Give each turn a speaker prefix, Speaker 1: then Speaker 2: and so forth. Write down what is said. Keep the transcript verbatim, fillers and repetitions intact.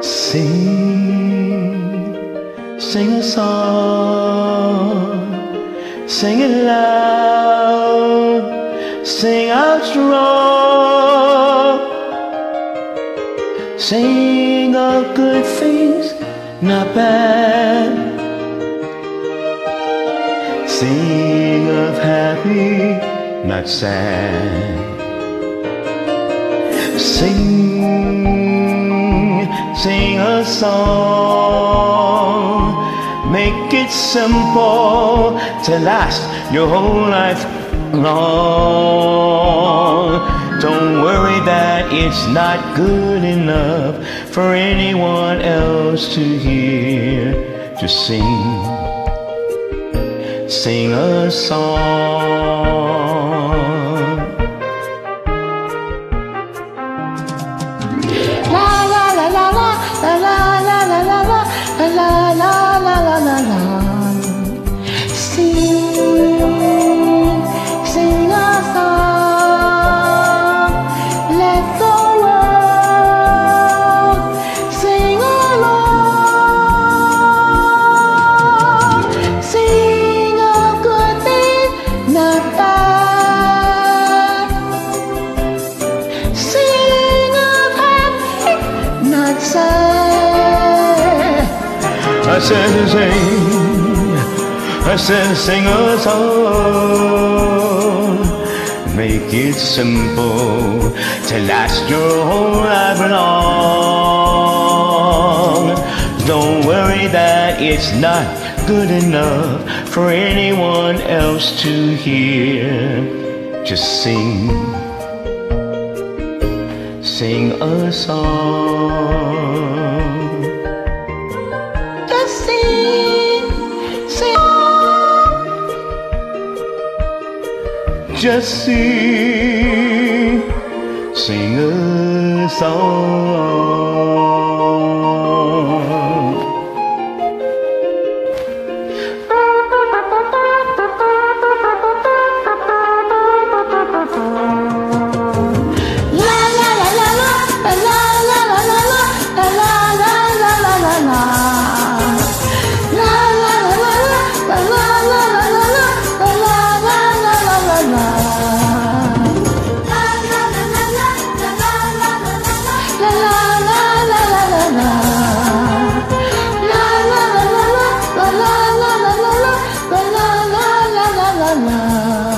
Speaker 1: Sing, sing a song, sing it loud, sing out strong. Sing of good things, not bad. Sing of happy, not sad. Sing, sing a song. Make it simple to last your whole life long. Don't worry that it's not good enough for anyone else to hear. Just sing, sing a song.
Speaker 2: La la la la la la la la la la la la la la la la la. Sing, sing a song. Let the world sing along. Sing a good thing, not bad. Sing of happy, not sad.
Speaker 1: I said sing, I said sing a song. Make it simple to last your whole life long. Don't worry that it's not good enough for anyone else to hear. Just sing, sing a song.
Speaker 2: Just sing, sing.
Speaker 1: Just sing, sing a song.
Speaker 2: La la la la la la la la la la la la la la la la la. La la la la la la la la la la la la la la la. La la la la